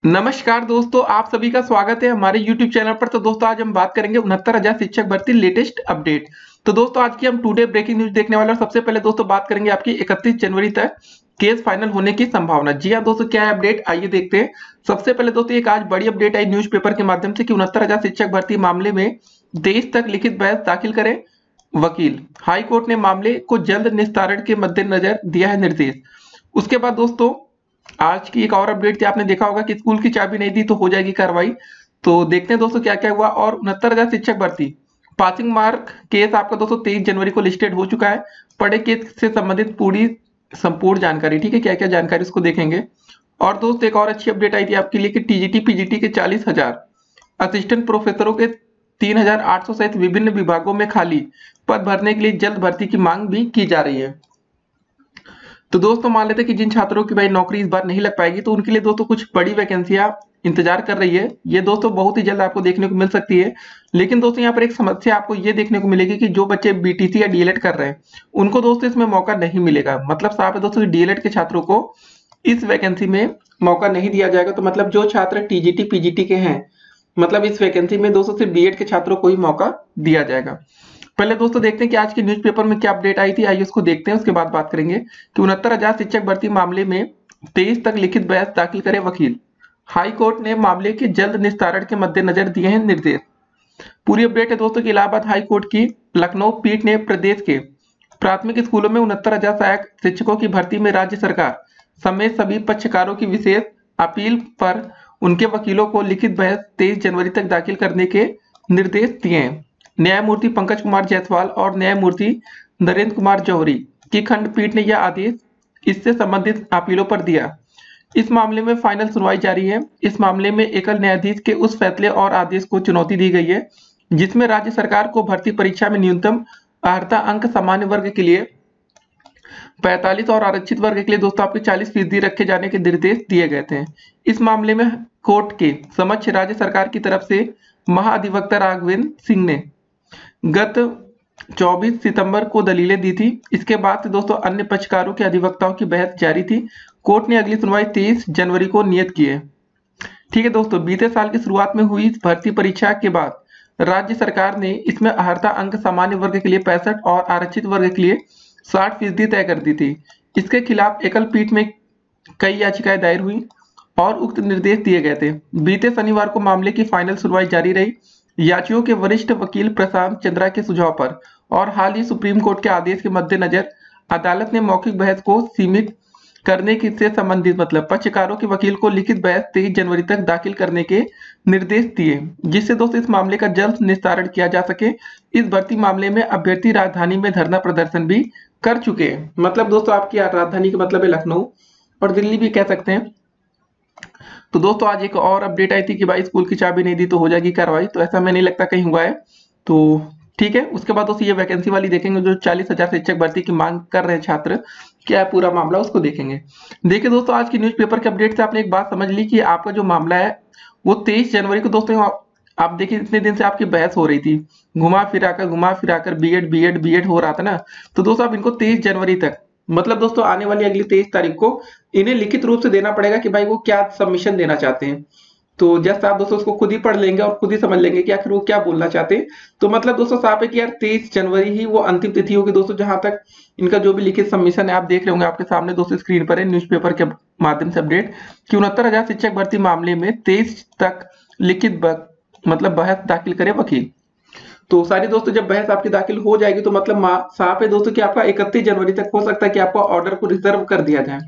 नमस्कार दोस्तों, आप सभी का स्वागत है हमारे YouTube चैनल पर। तो दोस्तों आज हम बात करेंगे 69,000 शिक्षक भर्ती लेटेस्ट अपडेट। तो दोस्तों आज की हम टुडे ब्रेकिंग न्यूज देखने वाले हैं। सबसे पहले दोस्तों बात करेंगे आपकी 31 जनवरी तक केस फाइनल होने की संभावना। जी हाँ दोस्तों, क्या है अपडेट, आइए देखते हैं। सबसे पहले दोस्तों एक आज बड़ी अपडेट आई न्यूज़पेपर के माध्यम से कि 69,000 शिक्षक भर्ती मामले में 23 तक लिखित बहस दाखिल करें वकील। हाई कोर्ट ने मामले को जल्द निस्तारण के मद्देनजर दिया है निर्देश। उसके बाद दोस्तों आज की एक और अपडेट थी, आपने देखा होगा कि स्कूल की चाबी नहीं दी तो हो जाएगी कार्रवाई। तो देखते हैं दोस्तों क्या क्या हुआ। और 69,000 शिक्षक भर्ती पासिंग मार्क केस आपका दोस्तों 23 जनवरी को लिस्टेड हो चुका है। पढ़े केस से संबंधित पूरी संपूर्ण जानकारी, ठीक है, क्या क्या जानकारी उसको देखेंगे। और दोस्तों एक और अच्छी अपडेट आई थी आपके लिए कि टीजीटी पीजीटी के 40,000 असिस्टेंट प्रोफेसरों के 3,800 सहित विभिन्न विभागों में खाली पद भरने के लिए जल्द भर्ती की मांग भी की जा रही है। तो दोस्तों मान लेते हैं कि जिन छात्रों की भाई नौकरी इस बार नहीं लग पाएगी तो उनके लिए दोस्तों कुछ बड़ी वैकेंसियां इंतजार कर रही है। ये दोस्तों बहुत ही जल्द आपको देखने को मिल सकती है। लेकिन दोस्तों यहाँ पर एक समस्या आपको ये देखने को मिलेगी कि जो बच्चे बीटीसी या डीएलएड कर रहे हैं उनको दोस्तों इसमें मौका नहीं मिलेगा। मतलब साफ है दोस्तों, डीएलएड के छात्रों को इस वैकेंसी में मौका नहीं दिया जाएगा। तो मतलब जो छात्र टीजीटी पीजीटी के हैं, मतलब इस वैकेंसी में दोस्तों सिर्फ बीएड के छात्रों को ही मौका दिया जाएगा। पहले दोस्तों देखते हैं कि आज की न्यूज़पेपर में क्या अपडेट आई थी, आइए उसको देखते हैं। उसके बाद बात करेंगे कि 69,000 शिक्षक भर्ती मामले में 23 तक लिखित बहस दाखिल करे वकील। हाई कोर्ट ने मामले के जल्द निस्तारण के मद्देनजर दिए हैं निर्देश। पूरी अपडेट है दोस्तों कि इलाहाबाद हाई कोर्ट की लखनऊ पीठ ने प्रदेश के प्राथमिक स्कूलों में 69,000 सहायक शिक्षकों की भर्ती में राज्य सरकार समेत सभी पक्षकारों की विशेष अपील पर उनके वकीलों को लिखित बहस 23 जनवरी तक दाखिल करने के निर्देश दिए हैं। न्यायमूर्ति पंकज कुमार जायसवाल और न्यायमूर्ति नरेंद्र कुमार जौहरी की खंडपीठ ने यह आदेश इससे संबंधित अपीलों पर दिया। इस मामले में फाइनल सुनवाई जारी है। इस मामले में एकल न्यायाधीश के उस फैसले और आदेश को चुनौती दी गई है जिसमें राज्य सरकार को भर्ती परीक्षा में न्यूनतम अर्हता अंक सामान्य वर्ग के लिए 45 और आरक्षित वर्ग के लिए दोस्तों आपके 40% रखे जाने के निर्देश दिए गए थे। इस मामले में कोर्ट के समक्ष राज्य सरकार की तरफ से महाधिवक्ता राघवेंद्र सिंह ने गत 24 सितंबर को दलीलें दी थी। इसके बाद से दोस्तों अन्य पक्षकारों के अधिवक्ताओं की बहस जारी थी। कोर्ट ने अगली सुनवाई 23 जनवरी को नियत की है। ठीक है दोस्तों, बीते साल की शुरुआत में हुई इस भर्ती परीक्षा के बाद राज्य सरकार ने इसमें अर्हता अंक सामान्य वर्ग के लिए 65 और आरक्षित वर्ग के लिए 60% तय कर दी थी। इसके खिलाफ एकल पीठ में कई याचिकाएं दायर हुई और उक्त निर्देश दिए गए थे। बीते शनिवार को मामले की फाइनल सुनवाई जारी रही। याचियों के वरिष्ठ वकील प्रशांत चंद्रा के सुझाव पर और हाल ही सुप्रीम कोर्ट के आदेश के मद्देनजर अदालत ने मौखिक बहस को सीमित करने की से संबंधित मतलब पक्षकारों के वकील को लिखित बहस 23 जनवरी तक दाखिल करने के निर्देश दिए, जिससे दोस्तों इस मामले का जल्द निस्तारण किया जा सके। इस भर्ती मामले में अभ्यर्थी राजधानी में धरना प्रदर्शन भी कर चुके हैं। मतलब दोस्तों आपकी राजधानी का मतलब है लखनऊ और दिल्ली भी कह सकते हैं। तो दोस्तों आज एक और अपडेट आई थी कि भाई स्कूल की चाबी नहीं दी तो हो जाएगी कार्रवाई। तो ऐसा हमें नहीं लगता कहीं हुआ है, तो ठीक है। उसके बाद दोस्तों ये वैकेंसी वाली देखेंगे जो 40,000 शिक्षक भर्ती की मांग कर रहे हैं छात्र, क्या है पूरा मामला उसको देखेंगे। देखिए दोस्तों आज की न्यूज़पेपर के अपडेट से आपने एक बात समझ ली कि आपका जो मामला है वो 23 जनवरी को दोस्तों आप देखिए इतने दिन से आपकी बहस हो रही थी, घुमा फिराकर बीएड हो रहा था ना। तो दोस्तों आप इनको 23 जनवरी तक मतलब दोस्तों आने वाली अगली 23 तारीख को इन्हें लिखित रूप से देना पड़ेगा कि भाई वो क्या सबमिशन देना चाहते हैं। तो जस्ट आप दोस्तों उसको खुद ही पढ़ लेंगे और खुद ही समझ लेंगे कि आखिर वो क्या बोलना चाहते हैं। तो मतलब दोस्तों साफ है कि यार 23 जनवरी ही वो अंतिम तिथि होगी दोस्तों, जहां तक इनका जो भी लिखित सबमिशन है आप देख रहे होंगे आपके सामने दोस्तों स्क्रीन पर है न्यूज़पेपर के माध्यम से अपडेट कि 69,000 शिक्षक भर्ती मामले में 23 तक लिखित मतलब बहस दाखिल करे वकील। तो सारी दोस्तों जब बहस आपकी दाखिल हो जाएगी तो मतलब साफ है दोस्तों कि आपका 31 जनवरी तक हो सकता है कि आपका ऑर्डर को रिजर्व कर दिया जाए।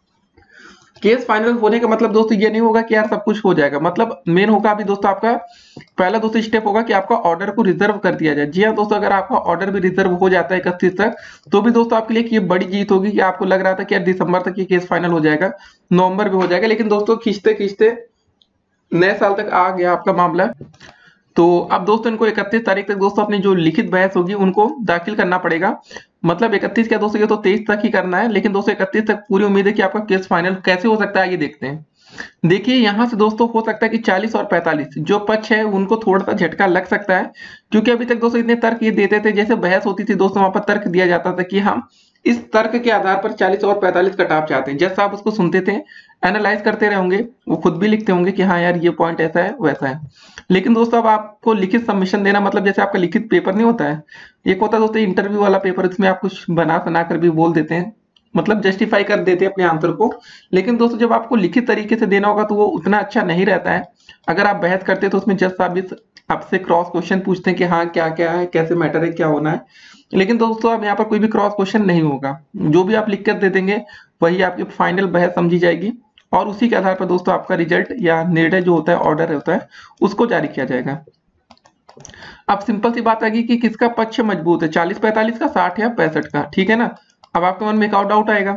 केस फाइनल होने का मतलब दोस्तों ये नहीं होगा कि यार सब कुछ हो जाएगा। मतलब मेन होगा अभी दोस्तों आपका पहला दोस्तों स्टेप होगा कि आपका ऑर्डर को रिजर्व कर दिया जाए। जी हाँ दोस्तों, अगर आपका ऑर्डर भी रिजर्व हो जाता है 31 तक तो भी दोस्तों आपके लिए ये बड़ी जीत होगी कि आपको लग रहा था कि यार दिसंबर तक ये केस फाइनल हो जाएगा, नवंबर में हो जाएगा, लेकिन दोस्तों खींचते खींचते नए साल तक आ गया आपका मामला। तो अब दोस्तों इनको 31 तारीख तक दोस्तों अपनी जो लिखित बहस होगी उनको दाखिल करना पड़ेगा। मतलब 31 क्या दोस्तों, ये तो 23 तक ही करना है, लेकिन दोस्तों 31 तक पूरी उम्मीद है कि आपका केस फाइनल कैसे हो सकता है ये देखते हैं। देखिए यहाँ से दोस्तों हो सकता है कि 40 और 45 जो पक्ष है उनको थोड़ा सा झटका लग सकता है, क्योंकि अभी तक दोस्तों इतने तर्क ये देते थे, जैसे बहस होती थी दोस्तों वहां पर तर्क दिया जाता था कि हम इस तर्क के आधार पर 40 और 45 कटाव चाहते हैं, जैसा आप उसको सुनते थे एनालाइज करते रहे होंगे, वो खुद भी लिखते होंगे कि हाँ यार ये पॉइंट ऐसा है वैसा है। लेकिन दोस्तों अब आपको लिखित सबमिशन देना, मतलब जैसे आपका लिखित पेपर नहीं होता है, एक होता है दोस्तों इंटरव्यू वाला पेपर, इसमें आप कुछ बना सना कर भी बोल देते हैं, मतलब जस्टिफाई कर देते हैं अपने आंसर को। लेकिन दोस्तों जब आपको लिखित तरीके से देना होगा तो वो उतना अच्छा नहीं रहता है। अगर आप बहस करते हैं तो उसमें जज साहब भी आपसे क्रॉस क्वेश्चन पूछते हैं कि हाँ क्या क्या है, कैसे मैटर है, क्या होना है। लेकिन दोस्तों अब यहाँ पर कोई भी क्रॉस क्वेश्चन नहीं होगा, जो भी आप लिख कर दे देंगे वही आपकी फाइनल बहस समझी जाएगी, और उसी के आधार पर दोस्तों आपका रिजल्ट या निर्णय जो होता है, ऑर्डर होता है, उसको जारी किया जाएगा। अब सिंपल सी बात आ गई कि किसका पक्ष मजबूत है, 40-45 का, 60 या 65 का, ठीक है ना। अब आपके मन में एक और डाउट आएगा,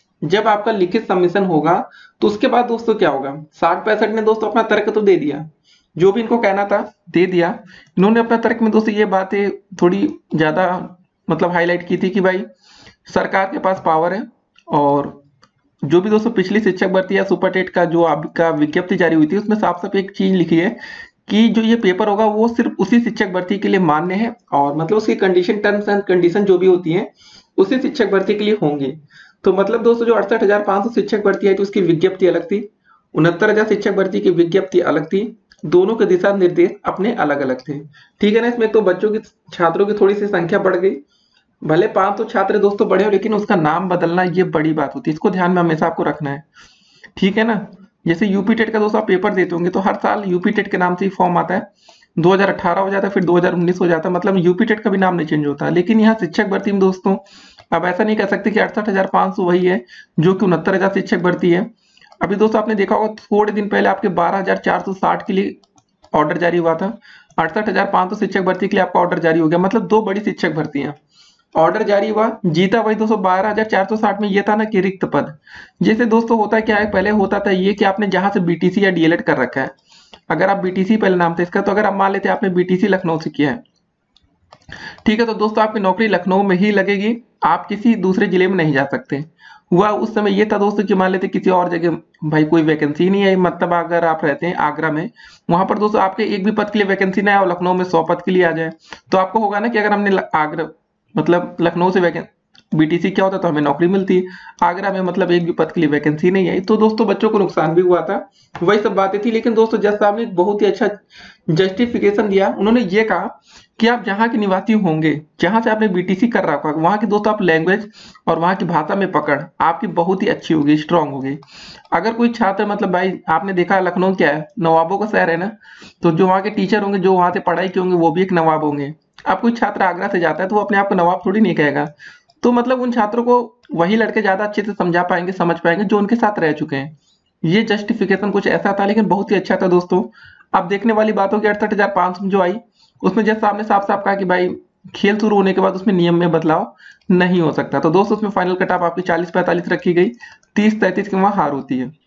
जब आपका लिखित सबमिशन होगा तो उसके बाद दोस्तों क्या होगा। 60-65 ने दोस्तों अपना तर्क तो दे दिया, जो भी इनको कहना था दे दिया। इन्होंने अपना तर्क में दोस्तों ये बातें थोड़ी ज्यादा मतलब हाईलाइट की थी कि भाई सरकार के पास पावर है, और जो भी दोस्तों पिछली शिक्षक भर्ती या सुपर टेट का जो आपका विज्ञप्ति जारी हुई थी, उसमें साफ साफ एक चीज लिखी है कि जो ये पेपर होगा वो सिर्फ उसी शिक्षक भर्ती के लिए मान्य है, और मतलब उसकी कंडीशन, टर्म्स एंड कंडीशन जो भी होती है उसी शिक्षक भर्ती के लिए होंगे। तो मतलब दोस्तों जो 68,500 शिक्षक भर्ती आई थी उसकी विज्ञप्ति अलग थी, 69,000 शिक्षक भर्ती की विज्ञप्ति अलग थी, दोनों के दिशा निर्देश अपने अलग अलग थे, ठीक है ना। इसमें तो बच्चों की, छात्रों की थोड़ी सी संख्या बढ़ गई, भले 500 छात्र दोस्तों बढ़े हो, लेकिन उसका नाम बदलना ये बड़ी बात होती है, इसको ध्यान में हमेशा आपको रखना है, ठीक है ना। जैसे यूपी टेट का दोस्तों आप पेपर देते होंगे तो हर साल यूपी टेट के नाम से ही फॉर्म आता है, 2018 हो जाता है, फिर 2019 हो जाता है, मतलब यूपी टेट का भी नाम नहीं चेंज होता। लेकिन यहाँ शिक्षक भर्ती में दोस्तों अब ऐसा नहीं कह सकते कि 68,500 वही है जो कि 69,000 शिक्षक भर्ती है। अभी दोस्तों आपने देखा होगा थोड़े दिन पहले आपके 12,460 के लिए ऑर्डर जारी हुआ था, 68,500 शिक्षक भर्ती के लिए आपका ऑर्डर जारी हो गया, मतलब दो बड़ी शिक्षक भर्तियां। ऑर्डर जारी हुआ, जीता वही दोस्तों 12,460 में, ये था ना कि रिक्त पद। जैसे दोस्तों होता है क्या है, पहले होता था ये कि आपने जहां से बीटीसी या डीएलएड कर रखा है, अगर आप बीटीसी पहले नाम था इसका, तो अगर आप मान लेते आपने बीटीसी लखनऊ से किया है, ठीक है, तो दोस्तों आपकी नौकरी लखनऊ में ही लगेगी, आप किसी दूसरे जिले में नहीं जा सकते। हुआ उस समय ये था दोस्तों कि मान लेते किसी और जगह भाई कोई वैकेंसी नहीं है, मतलब अगर आप रहते हैं आगरा में, वहां पर दोस्तों आपके एक भी पद के लिए वैकेंसी ना आए और लखनऊ में 100 पद के लिए आ जाए, तो आपको होगा ना कि अगर हमने आगरा मतलब लखनऊ से वैकेंसी बीटीसी क्या होता तो हमें नौकरी मिलती, आगरा में मतलब एक भी पद के लिए वैकेंसी नहीं आई, तो दोस्तों बच्चों को नुकसान भी हुआ था, वही सब बातें थी। लेकिन दोस्तों जज साहब ने एक बहुत ही अच्छा जस्टिफिकेशन दिया, उन्होंने ये कहा कि आप जहाँ के निवासी होंगे, जहां से आपने बीटीसी कर रखा है, वहां की दोस्तों आप लैंग्वेज और वहां की भाषा में पकड़ आपकी बहुत ही अच्छी होगी, स्ट्रांग होगी। अगर कोई छात्र मतलब भाई आपने देखा लखनऊ क्या है, नवाबों का शहर है ना, तो जो वहाँ के टीचर होंगे, जो वहां से पढ़ाई के होंगे, वो भी एक नवाब होंगे। अब कोई छात्र आगरा से जाता है तो वो अपने आप को नवाब थोड़ी नहीं कहेगा, तो मतलब उन छात्रों को वही लड़के ज्यादा अच्छे से समझा पाएंगे, समझ पाएंगे जो उनके साथ रह चुके हैं। ये जस्टिफिकेशन कुछ ऐसा था, लेकिन बहुत ही अच्छा था दोस्तों। अब देखने वाली बात हो कि 68,500 जो आई, उसमें जैसे साहब ने साफ साफ कहा कि भाई खेल शुरू होने के बाद उसमें नियम में बदलाव नहीं हो सकता, तो दोस्तों उसमें फाइनल कट ऑफ आपकी 40-45 रखी गई, 30-33 की वहां हार होती है।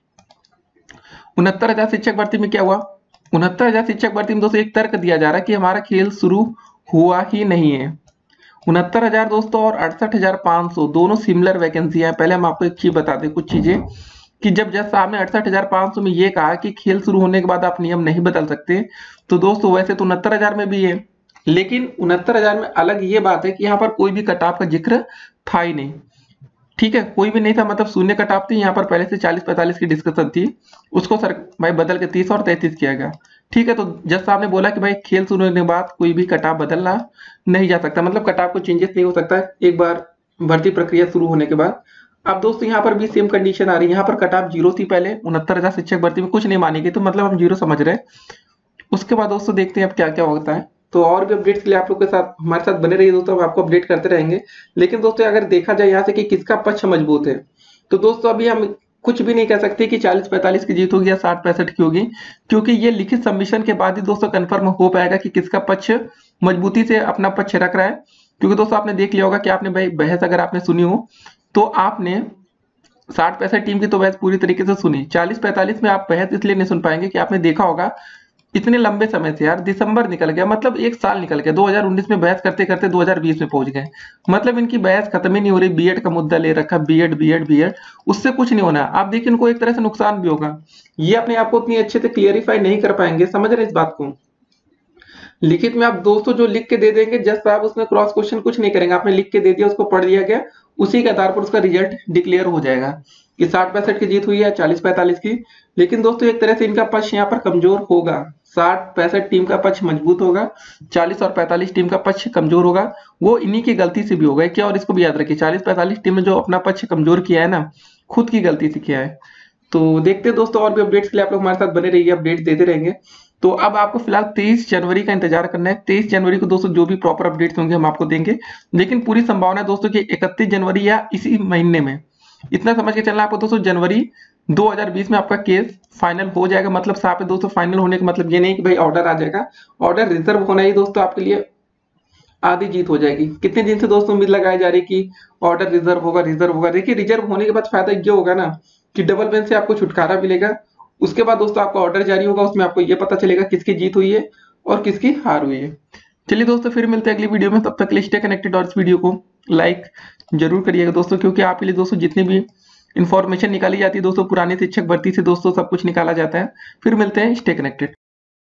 69,000 शिक्षक भर्ती में क्या हुआ, 69,000 शिक्षक भर्ती में दोस्तों एक तर्क दिया जा रहा है कि हमारा खेल शुरू हुआ ही नहीं है। 69,000 दोस्तों और 68,500 दोनों सिमिलर वैकेंसी है। पहले हम आपको एक चीज बता दें, कुछ चीजें कि जब जज साहब ने 68,500 में ये कहा कि खेल शुरू होने के बाद आप नियम नहीं बदल सकते, तो दोस्तों वैसे तो 69,000 में भी है, लेकिन 69,000 में अलग ये बात है कि यहाँ पर कोई भी कटाव का जिक्र था ही नहीं, ठीक है, कोई भी नहीं था, मतलब शून्य कटाव थी, यहाँ पर पहले से 40-45 की डिस्कशन थी, उसको सर भाई बदल के 30 और 33 किया गया, ठीक है। तो जज साहब ने बोला कि भाई खेल शुरू होने के बाद कोई भी कटाव बदलना नहीं जा सकता, मतलब कटाव को चेंजेस नहीं हो सकता एक बार भर्ती प्रक्रिया शुरू होने के बाद। अब दोस्तों यहाँ पर भी सेम कंडीशन आ रही है, यहाँ पर कटाव 0 थी पहले, 69,000 शिक्षक भर्ती में कुछ नहीं मानी गई, तो मतलब हम 0 समझ रहे हैं। उसके बाद दोस्तों देखते हैं अब क्या क्या होता है, तो और भी अपडेट्स के लिए आप लोग के साथ हमारे साथ बने रहिए दोस्तों, हम आपको अपडेट करते रहेंगे। लेकिन दोस्तों अगर देखा जाए यहाँ से कि किसका पक्ष मजबूत है, तो दोस्तों अभी हम कुछ भी नहीं कह सकते कि 40-45 की जीत होगी या 60-65 की होगी, क्योंकि ये लिखित सबमिशन के बाद ही दोस्तों कंफर्म हो पाएगा कि किसका पक्ष मजबूती से अपना पक्ष रख रहा है। क्योंकि दोस्तों आपने देख लिया होगा कि आपने भाई बहस अगर आपने सुनी हो तो आपने 60-65 टीम की तो बहस पूरी तरीके से सुनी, 40-45 में आप बहस इसलिए नहीं सुन पाएंगे कि आपने देखा होगा इतने लंबे समय से यार दिसंबर निकल गया, मतलब एक साल निकल गया, 2019 में बहस करते करते 2020 में पहुंच गए, मतलब इनकी बहस खत्म ही नहीं हो रही। बीएड का मुद्दा ले रखा, बीएड बीएड बीएड, उससे कुछ नहीं होना। आप देखिए इनको एक तरह से नुकसान भी होगा, ये अपने आप को उतनी अच्छे से क्लियरिफाई नहीं कर पाएंगे, समझ रहे इस बात को। लिखित में आप दोस्तों जो लिख के दे देंगे, जज साहब उसमें क्रॉस क्वेश्चन कुछ नहीं करेंगे, आपने लिख के दे दिया, उसको पढ़ लिया गया, उसी के आधार पर उसका रिजल्ट डिक्लेयर हो जाएगा। कि 60-65 की जीत हुई है 40-45 की। लेकिन दोस्तों एक तरह से इनका पक्ष यहाँ पर कमजोर होगा। 60-65 टीम का पक्ष मजबूत होगा, 40 और 45 टीम का पक्ष कमजोर होगा। वो इन्हीं की गलती से भी होगा क्या, और इसको भी याद रखिए 40-45 टीम ने जो अपना पक्ष कमजोर किया है ना, खुद की गलती से किया है। तो देखते हैं दोस्तों, और भी अपडेट्स के लिए आप लोग हमारे साथ बने रहिए, अपडेट देते रहेंगे। तो अब आपको फिलहाल 23 जनवरी का इंतजार करना है। 23 जनवरी को दोस्तों जो भी प्रॉपर अपडेट्स होंगे हम आपको देंगे। लेकिन पूरी संभावना है दोस्तों कि 31 जनवरी या इसी महीने में, इतना समझ के चलना आपको दोस्तों, जनवरी 2020 में आपका केस फाइनल हो जाएगा। मतलब साफ है दोस्तों, फाइनल होने का मतलब ये नहीं कि भाई ऑर्डर आ जाएगा। ऑर्डर रिजर्व होना ही दोस्तों आपके लिए आधी जीत हो जाएगी। कितने दिन से दोस्तों उम्मीद लगाई जा रही कि ऑर्डर रिजर्व होगा, रिजर्व होगा। देखिए रिजर्व होने के बाद फायदा ये होगा ना कि डबल बेंच से आपको छुटकारा मिलेगा। उसके बाद दोस्तों आपका ऑर्डर जारी होगा, उसमें आपको ये पता चलेगा किसकी जीत हुई है और किसकी हार हुई है। चलिए दोस्तों, फिर मिलते हैं अगली वीडियो में। तब तक के लिए स्टे कनेक्टेड और इस वीडियो को लाइक जरूर करिएगा दोस्तों, क्योंकि आपके लिए दोस्तों जितनी भी इंफॉर्मेशन निकाली जाती है दोस्तों, पुरानी शिक्षक भर्ती से दोस्तों सब कुछ निकाला जाता है। फिर मिलते हैं, स्टे कनेक्टेड।